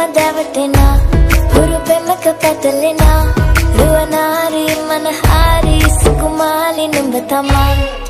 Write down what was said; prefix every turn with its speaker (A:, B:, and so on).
A: දැවටෙනා හුරු පෙමක පැටලෙනා රුවනාරි මනහාරි සුකුමාලි නුඹ තමා